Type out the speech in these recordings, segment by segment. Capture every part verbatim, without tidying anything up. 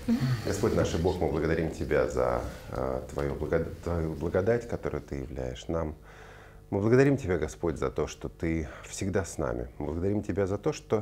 Господь наш и Бог, мы благодарим Тебя за э, Твою, благодать, Твою благодать, которую Ты являешь нам. Мы благодарим Тебя, Господь, за то, что Ты всегда с нами. Мы благодарим Тебя за то, что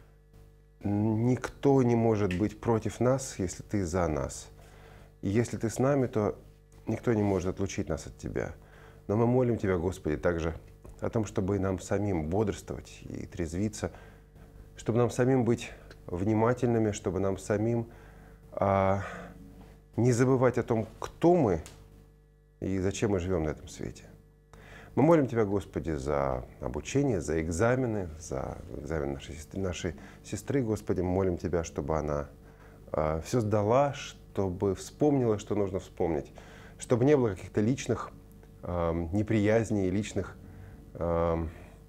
никто не может быть против нас, если Ты за нас. И если Ты с нами, то никто не может отлучить нас от Тебя. Но мы молим Тебя, Господи, также о том, чтобы нам самим бодрствовать и трезвиться, чтобы нам самим быть внимательными, чтобы нам самим а, не забывать о том, кто мы и зачем мы живем на этом свете. Мы молим Тебя, Господи, за обучение, за экзамены, за экзамен нашей сестры, нашей сестры, Господи. Мы молим Тебя, чтобы она а, все сдала, чтобы вспомнила, что нужно вспомнить, чтобы не было каких-то личных а, неприязней, личных, а,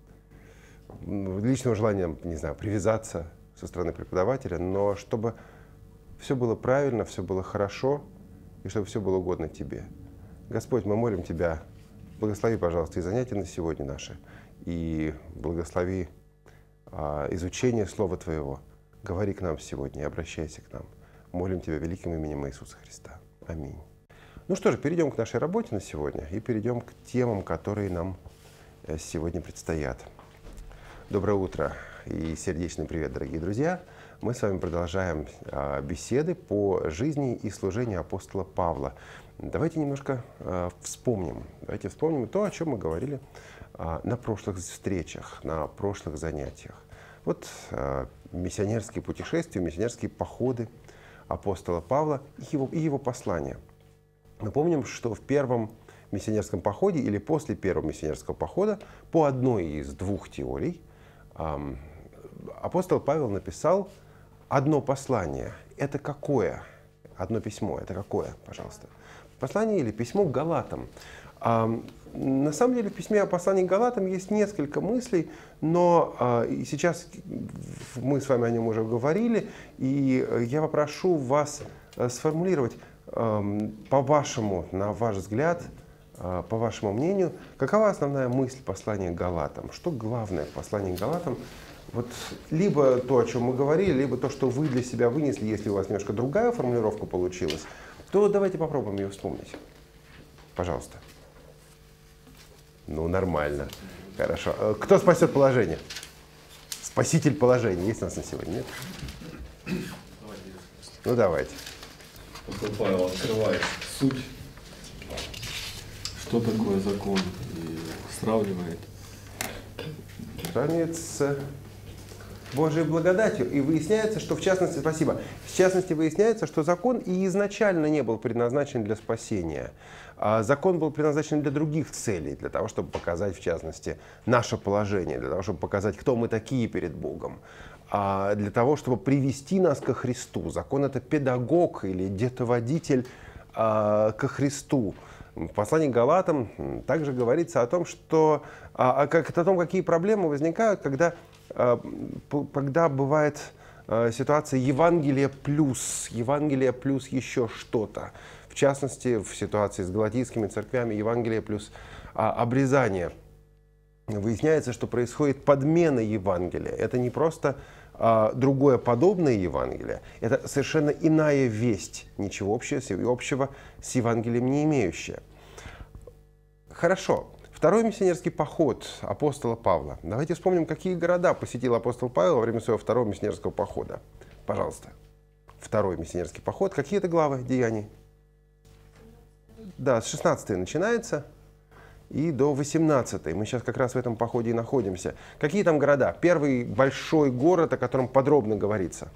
личного желания, не знаю, привязаться со стороны преподавателя, но чтобы все было правильно, все было хорошо, и чтобы все было угодно Тебе. Господь, мы молим Тебя, благослови, пожалуйста, и занятия на сегодня наши, и благослови а, изучение Слова Твоего. Говори к нам сегодня и обращайся к нам. Молим Тебя великим именем Иисуса Христа. Аминь. Ну что же, перейдем к нашей работе на сегодня и перейдем к темам, которые нам сегодня предстоят. Доброе утро и сердечный привет, дорогие друзья! Мы с вами продолжаем а, беседы по жизни и служению апостола Павла. Давайте немножко а, вспомним. Давайте вспомним то, о чем мы говорили а, на прошлых встречах, на прошлых занятиях. Вот а, миссионерские путешествия, миссионерские походы апостола Павла и его, и его послания. Мы помним, что в первом миссионерском походе или после первого миссионерского похода по одной из двух теорий а, апостол Павел написал одно послание. Это какое? Одно письмо. Это какое, пожалуйста? Послание или письмо к Галатам. А, на самом деле в письме о послании к Галатам есть несколько мыслей, но а, и сейчас мы с вами о нем уже говорили, и я попрошу вас сформулировать а, по-вашему, на ваш взгляд, а, по вашему мнению, какова основная мысль послания к Галатам? Что главное в послании к Галатам? Вот либо то, о чем мы говорили, либо то, что вы для себя вынесли, если у вас немножко другая формулировка получилась, то давайте попробуем ее вспомнить. Пожалуйста. Ну, нормально. Хорошо. Кто спасет положение? Спаситель положения. Есть у нас на сегодня? Нет? Ну, давайте. Апостол Павел открывает суть, что такое закон, и сравнивает. Сравнивает с Божьей благодатью. И выясняется, что в частности, спасибо, в частности выясняется, что закон и изначально не был предназначен для спасения. А закон был предназначен для других целей, для того, чтобы показать, в частности, наше положение, для того, чтобы показать, кто мы такие перед Богом, а для того, чтобы привести нас ко Христу. Закон — это педагог или детоводитель а, ко Христу. В послании к Галатам также говорится о том, что, о, о том, какие проблемы возникают, когда, когда бывает ситуация Евангелия плюс, Евангелие плюс еще что-то. В частности, в ситуации с галатийскими церквями Евангелие плюс обрезание. Выясняется, что происходит подмена Евангелия. Это не просто а, другое подобное Евангелие, это совершенно иная весть, ничего общего, общего с Евангелием не имеющая. Хорошо. Второй миссионерский поход апостола Павла. Давайте вспомним, какие города посетил апостол Павел во время своего второго миссионерского похода. Пожалуйста. Второй миссионерский поход. Какие это главы Деяний? Да, с шестнадцатой начинается и до восемнадцатой. Мы сейчас как раз в этом походе и находимся. Какие там города? Первый большой город, о котором подробно говорится.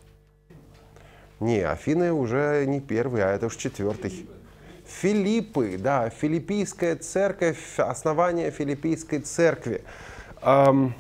Не, Афины уже не первый, а это уж четвертый. Филиппы, да, Филиппийская церковь, основание Филиппийской церкви. Эм,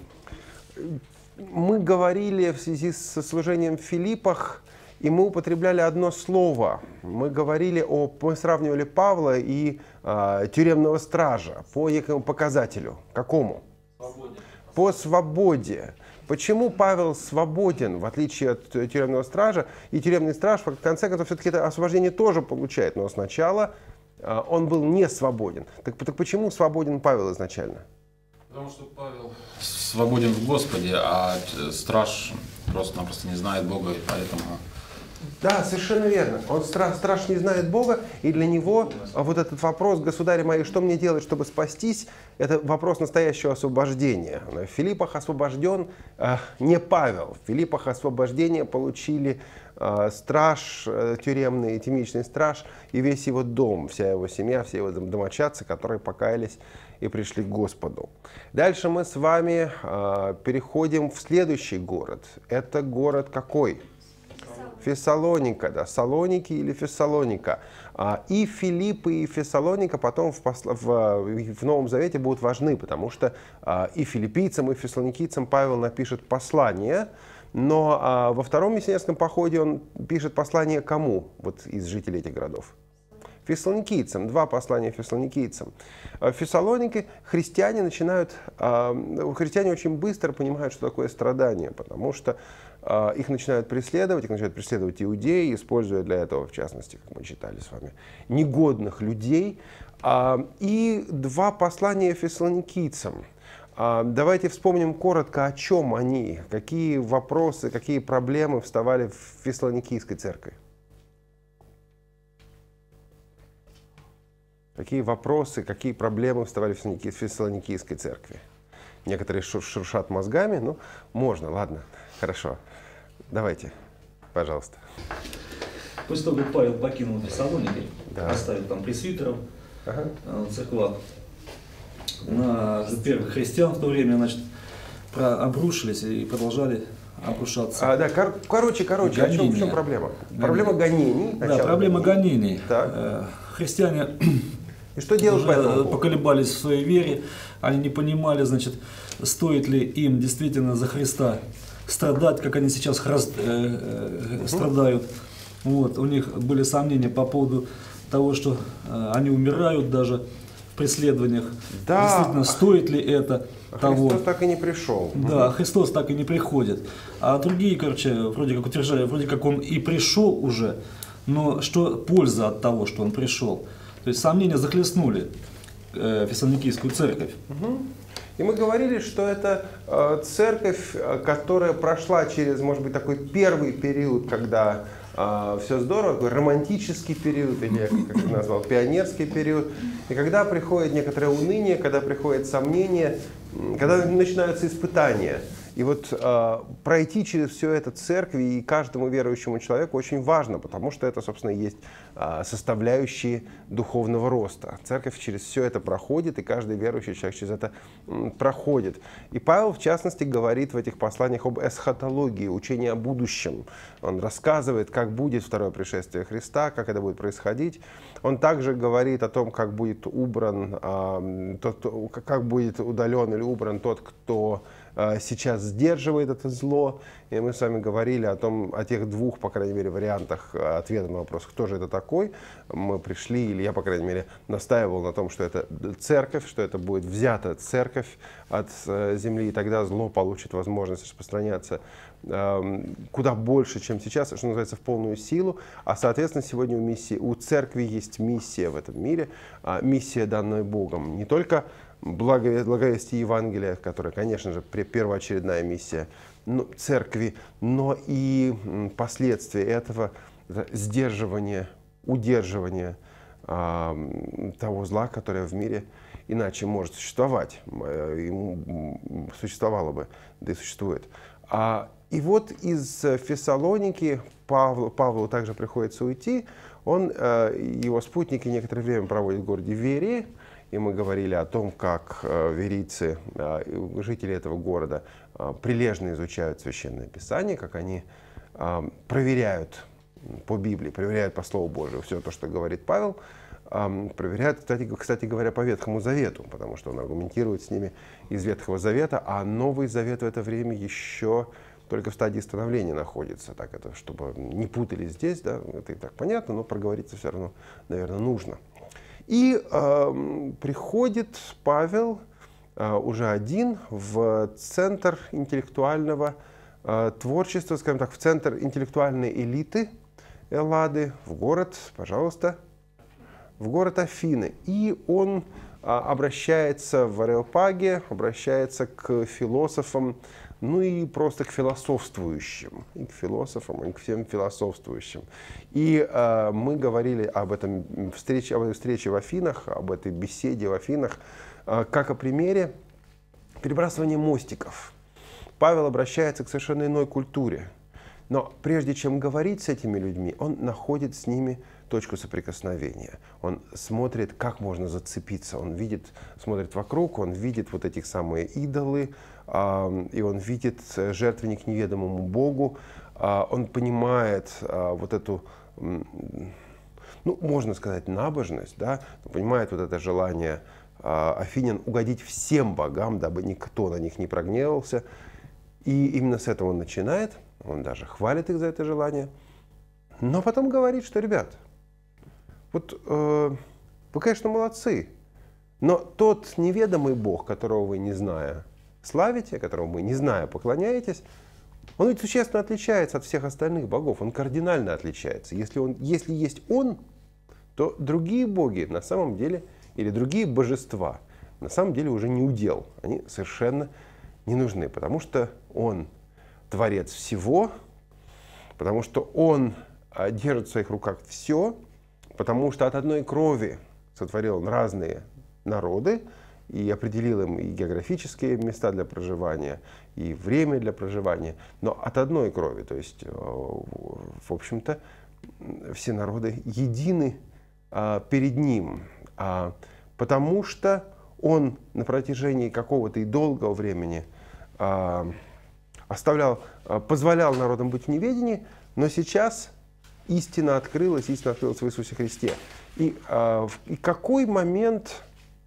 мы говорили в связи со служением в Филиппах, и мы употребляли одно слово. Мы говорили о, мы сравнивали Павла и э, тюремного стража по некому показателю. Какому? Свободе. По свободе. Почему Павел свободен, в отличие от тюремного стража? И тюремный страж, в конце концов, все-таки это освобождение тоже получает. Но сначала э, он был не свободен. Так, так почему свободен Павел изначально? Потому что Павел свободен в Господе, а страж просто-напросто не знает Бога, и поэтому Да, совершенно верно. Он стра страж не знает Бога, и для него вот этот вопрос: «Государь мои, что мне делать, чтобы спастись?» Это вопрос настоящего освобождения. В Филиппах освобожден э, не Павел. В Филиппах освобождение получили э, страж, э, тюремный, темничный страж и весь его дом, вся его семья, все его домочадцы, которые покаялись и пришли к Господу. Дальше мы с вами э, переходим в следующий город. Это город какой? Фессалоника, да, Салоники или Фессалоника. И Филиппы, и Фессалоника потом в, посл... в, в Новом Завете будут важны, потому что и филиппийцам, и фессалоникийцам Павел напишет послание, но во втором миссионерском походе он пишет послание кому вот из жителей этих городов? Фессалоникийцам, два послания фессалоникийцам. В Фессалонике христиане начинают, христиане очень быстро понимают, что такое страдание, потому что их начинают преследовать, их начинают преследовать иудеи, используя для этого, в частности, как мы читали с вами, негодных людей. И два послания фессалоникийцам. Давайте вспомним коротко, о чем они, какие вопросы, какие проблемы вставали в Фессалоникийской церкви. Какие вопросы, какие проблемы вставали в Фессалоникийской церкви? Некоторые шуршат мозгами, ну, можно, ладно, хорошо. Давайте, пожалуйста. После того, как Павел покинул Фессалоники, да. оставил там пресвитеров, ага. церква, на первых христиан в то время, значит, обрушились и продолжали обрушаться. А, да, кор короче, короче, о чем, в чем проблема? Гонения. Проблема гонений. Да, проблема гонений. Так. Христиане и что делать по этому поводу? Поколебались в своей вере, они не понимали, значит, стоит ли им действительно за Христа страдать, как они сейчас храст, э, э, страдают. Вот, у них были сомнения по поводу того, что э, они умирают даже в преследованиях. Да. Действительно, стоит ли это а того. Христос так и не пришел. Да, угу. Христос так и не приходит. А другие, короче, вроде как утверждали, вроде как он и пришел уже, но что польза от того, что он пришел? То есть сомнения захлестнули э, Фессалоникийскую церковь. Угу. И мы говорили, что это э, церковь, которая прошла через, может быть, такой первый период, когда э, все здорово, такой романтический период, или, как я назвал, пионерский период. И когда приходит некоторое уныние, когда приходит сомнение, когда начинаются испытания. И вот э, пройти через все это церкви и каждому верующему человеку очень важно, потому что это, собственно, и есть э, составляющие духовного роста. Церковь через все это проходит, и каждый верующий человек через это м, проходит. И Павел, в частности, говорит в этих посланиях об эсхатологии, учении о будущем. Он рассказывает, как будет второе пришествие Христа, как это будет происходить. Он также говорит о том, как будет убран, э, тот, как будет удален или убран тот, кто сейчас сдерживает это зло. И мы с вами говорили о том, о тех двух, по крайней мере, вариантах ответа на вопрос, кто же это такой. Мы пришли, или я, по крайней мере, настаивал на том, что это церковь, что это будет взята церковь от земли, и тогда зло получит возможность распространяться куда больше, чем сейчас, что называется, в полную силу. А, соответственно, сегодня у, миссии, у церкви есть миссия в этом мире, миссия, данная Богом. Не только благовестие Евангелия, которое, конечно же, первоочередная миссия церкви, но и последствия этого сдерживания, удерживания а, того зла, которое в мире иначе может существовать, ему существовало бы, да и существует. А, и вот из Фессалоники Павлу, Павлу также приходится уйти. Он, его спутники некоторое время проводят в городе Верии. И мы говорили о том, как э, верийцы, э, жители этого города, э, прилежно изучают Священное Писание, как они э, проверяют по Библии, проверяют по Слову Божию все то, что говорит Павел, э, проверяют, кстати, кстати говоря, по Ветхому Завету, потому что он аргументирует с ними из Ветхого Завета, а Новый Завет в это время еще только в стадии становления находится, так это, чтобы не путались здесь, да, это и так понятно, но проговориться все равно, наверное, нужно. И э, приходит Павел э, уже один в центр интеллектуального э, творчества, скажем так, в центр интеллектуальной элиты Эллады, в город, пожалуйста, в город Афины. И он э, обращается в Ареопаге, обращается к философам ну и просто к философствующим, и к философам, и к всем философствующим. И э, мы говорили об этом встрече, об этой встрече в Афинах, об этой беседе в Афинах, э, как о примере перебрасывания мостиков. Павел обращается к совершенно иной культуре. Но прежде чем говорить с этими людьми, он находит с ними точку соприкосновения. Он смотрит, как можно зацепиться. Он видит, смотрит вокруг, он видит вот эти самые идолы, э, и он видит жертвенник неведомому Богу. Э, он понимает э, вот эту, э, ну, можно сказать, набожность, да? Он понимает вот это желание э, афинян угодить всем богам, дабы никто на них не прогневался. И именно с этого он начинает. Он даже хвалит их за это желание. Но потом говорит, что, ребят, вот э, вы, конечно, молодцы, но тот неведомый Бог, которого вы, не зная, славите, которому вы, не зная, поклоняетесь, он ведь существенно отличается от всех остальных богов. Он кардинально отличается. Если, он, если есть он, то другие боги на самом деле, или другие божества, на самом деле уже не удел. Они совершенно не нужны, потому что он творец всего, потому что он держит в своих руках все, потому что от одной крови сотворил он разные народы и определил им и географические места для проживания, и время для проживания, но от одной крови, то есть, в общем-то, все народы едины перед ним, потому что он на протяжении какого-то и долгого времени оставлял, позволял народам быть в неведении, но сейчас истина открылась, истина открылась в Иисусе Христе. И, и какой момент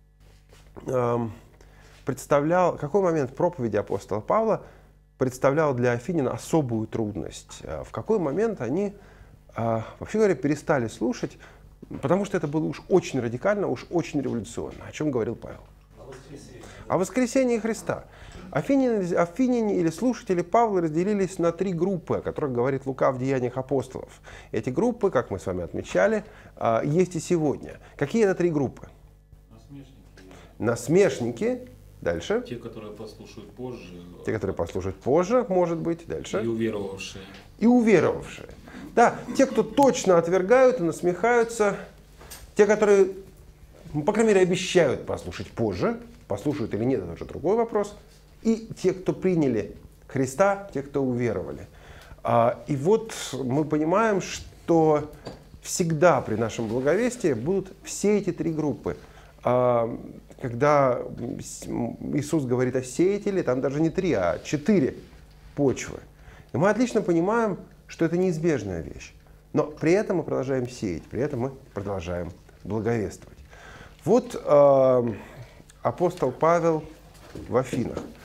представлял, какой момент проповеди апостола Павла представлял для афинян особую трудность? В какой момент они, вообще говоря, перестали слушать, потому что это было уж очень радикально, уж очень революционно. О чем говорил Павел? О воскресении. О воскресении Христа. Афиняне, афиняне или слушатели Павла разделились на три группы, о которых говорит Лука в Деяниях апостолов. Эти группы, как мы с вами отмечали, есть и сегодня. Какие это три группы? Насмешники. Насмешники. Дальше. Те, которые послушают позже. Те, которые послушают позже, может быть. Дальше. И уверовавшие. И уверовавшие. Да, те, кто точно отвергают и насмехаются. Те, которые, ну, по крайней мере, обещают послушать позже. Послушают или нет, это уже другой вопрос. И те, кто приняли Христа, те, кто уверовали. И вот мы понимаем, что всегда при нашем благовестии будут все эти три группы. Когда Иисус говорит о сеятеле, там даже не три, а четыре почвы. И мы отлично понимаем, что это неизбежная вещь. Но при этом мы продолжаем сеять, при этом мы продолжаем благовествовать. Вот э, апостол Павел в Афинах.